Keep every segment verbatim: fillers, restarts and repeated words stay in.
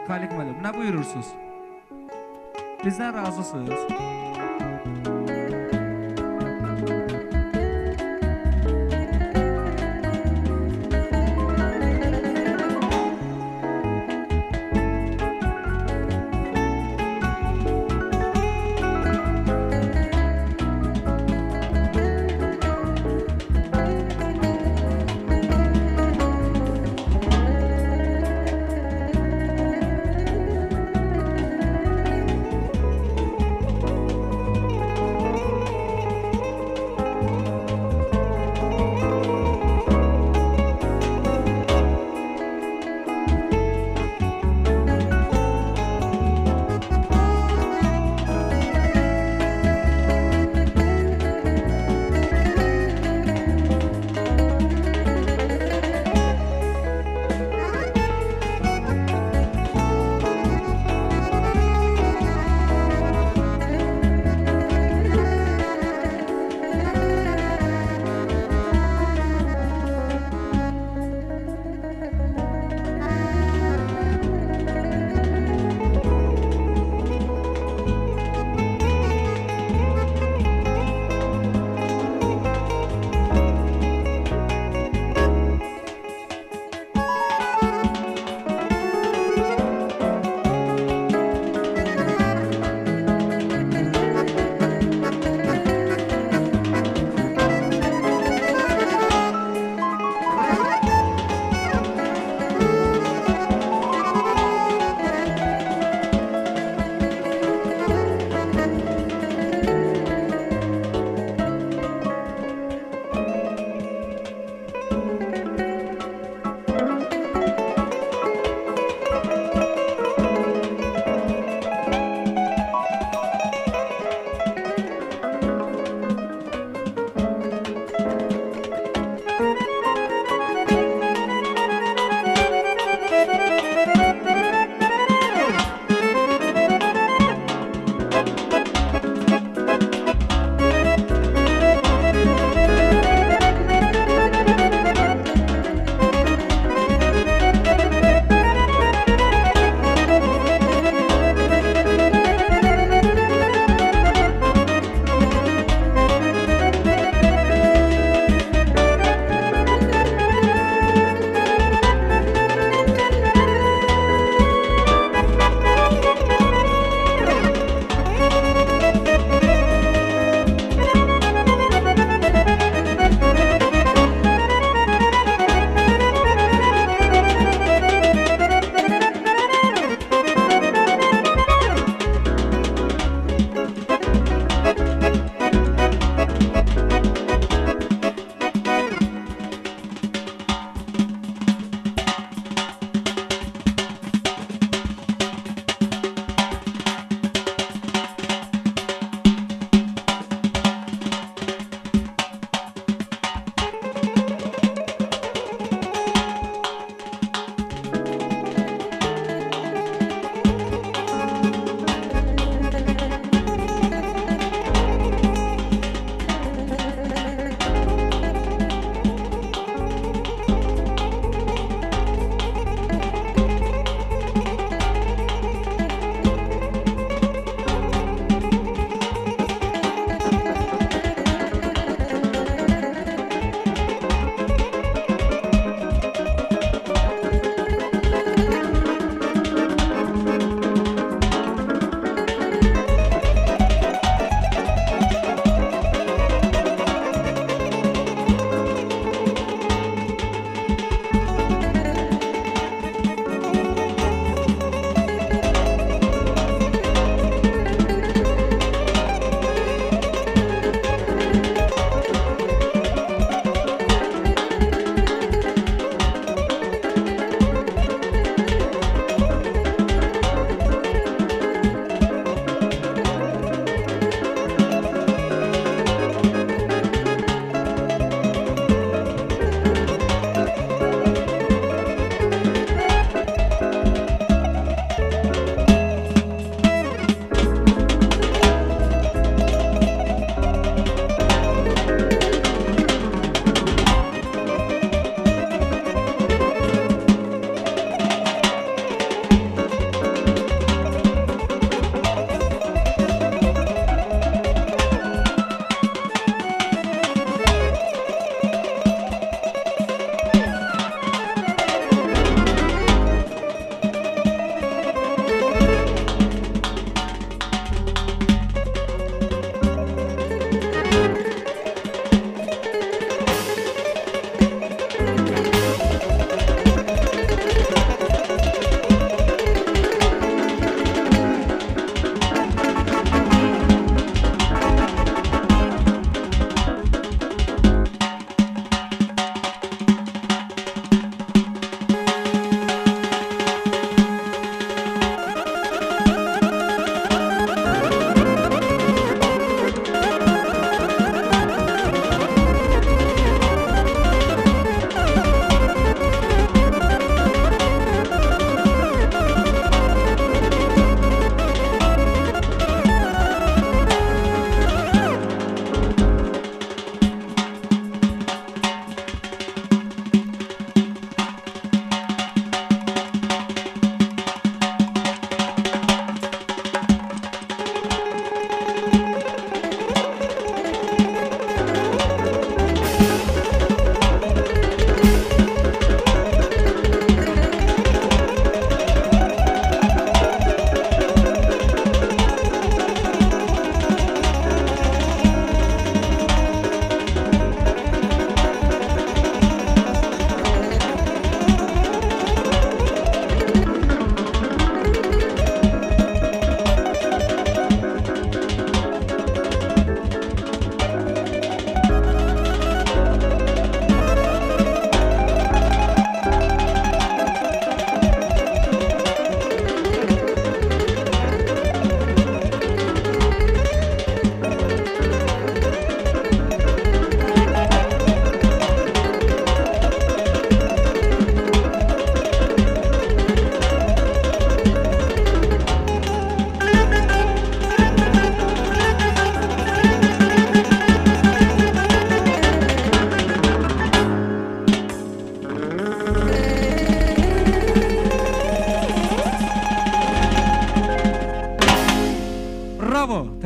Halik müəllim, ne buyurursunuz? Bizden razısınız.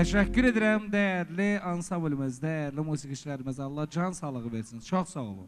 Teşekkür ederim değerli ansamblimiz, değerli musikişlerimiz. Allah can sağlığı versin. Çok sağ olun.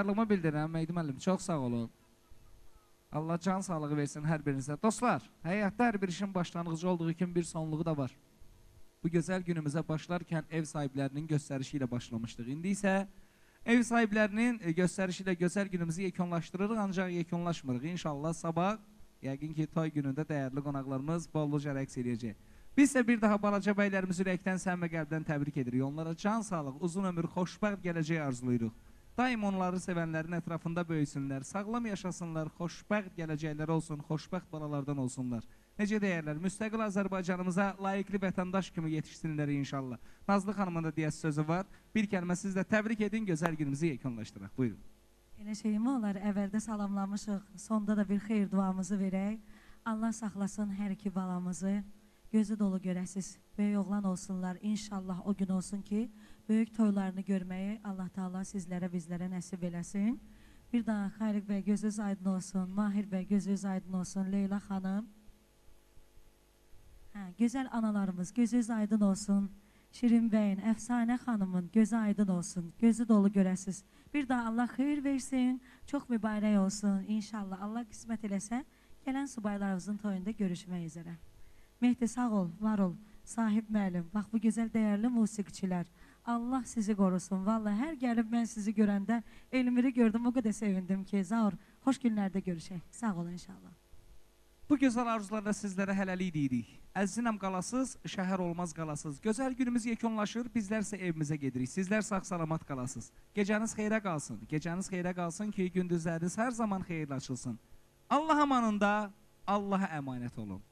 minnətdarlığımı bildirirəm Mehdi müəllim. Çox sağ olun. Allah can sağlığı versin hər birinizə. Dostlar, həyatda hər bir işin başlanğıcı olduğu kimi bir sonluğu da var. Bu gözəl günümüzə başlarkən ev sahiblərinin göstərişi ilə başlamışdıq. İndi isə ev sahiblərinin göstərişi ilə gözəl günümüzü yekunlaşdırırıq, ancaq yekunlaşmırıq. İnşallah sabah, yəqin ki, toy günündə dəyərli qonaqlarımız bolluca rəqs edəcək. Biz isə bir daha balaca bəylərimizi ürəkdən, səmimi qəlbdən təbrik edirik. Onlara can sağlıq, uzun ömür, xoşbəxt gələcək arzuluyuruq. Daim onları sevənlərin ətrafında böyüsünlər, sağlam yaşasınlar, xoşbəxt gələcəklər olsun, xoşbəxt balalardan olsunlar. Necə deyərlər, müstəqil Azərbaycanımıza layiqli vətəndaş kimi yetişsinlər inşallah. Nazlı xanımın da deyəsi sözü var. Bir kəlmə siz də təbrik edin, gözəl günümüzü yekunlaşdıraq. Buyurun. Elə şeyimi olar, əvvəldə salamlamışıq, sonda da bir xeyir duamızı verək. Allah saxlasın hər iki balamızı, gözü dolu görəsiz, böyük oğlan olsunlar. İnşallah o gün olsun ki, böyük toylarını görməyi Allah Teala sizlərə, bizlərə nəsib eləsin. Bir daha Xayriq bəy gözünüz aydın olsun, Mahir bəy gözünüz aydın olsun, Leyla xanım. Hə, gözəl analarımız gözünüz aydın olsun, Şirin bəyin, Əfsanə xanımın gözü aydın olsun, gözü dolu görəsiz. Bir daha Allah xeyir versin, çox mübarək olsun. İnşallah Allah qismət eləsə, gələn subaylarımızın toyunda görüşmək üzərə. Mehdi sağ ol, var ol, sahib müəllim, bax bu gözəl dəyərli musiqiçilər. Allah sizi qorusun. Vallahi hər gəlib mən sizi görəndə Elmiri gördüm, o qədər sevindim ki, Zaur, xoş günlərdə görüşək. Sağ olun inşallah. Bu gözəl arzularla sizlərə hələlik deyirik. Əzinəm qalasız, şəhər olmaz qalasız. Gözəl günümüz yekunlaşır, bizlər isə evimizə gedirik. Sizlər sağ-salamat qalasız. Gecəniz xeyrə qalsın. Gecəniz xeyrə qalsın ki, gündüzləriniz hər zaman xeyirlə açılsın. Allah amanında, Allaha əmanət olun.